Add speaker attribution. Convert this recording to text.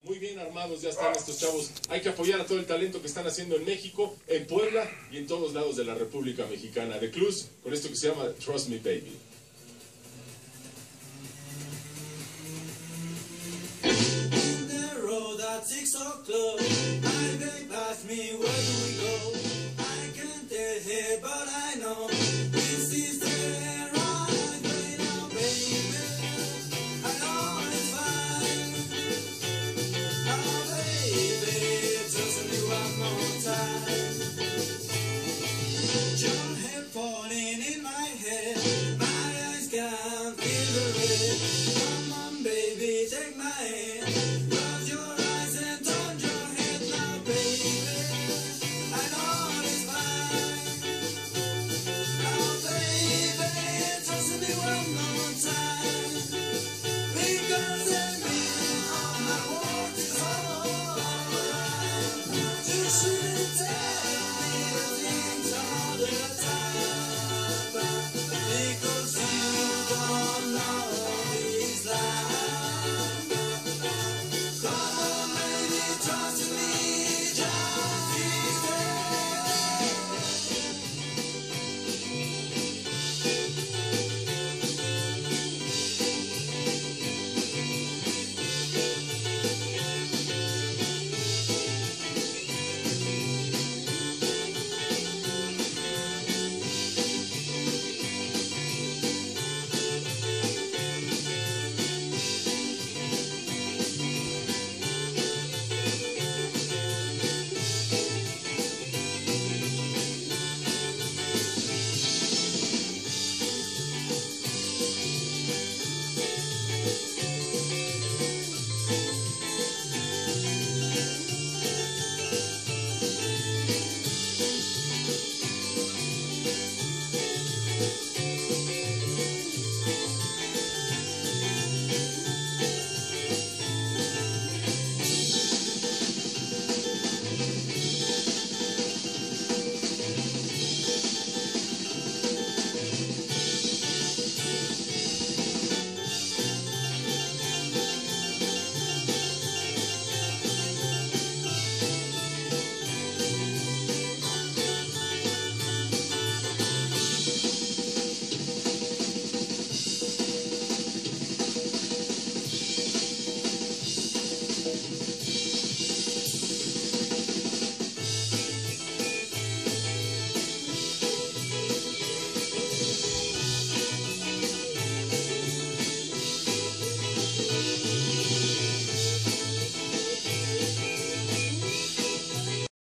Speaker 1: Muy bien armados ya están estos chavos. Hay que apoyar a todo el talento que están haciendo en México, en Puebla y en todos lados de la República Mexicana. The Clues, con esto que se llama Trust Me Baby.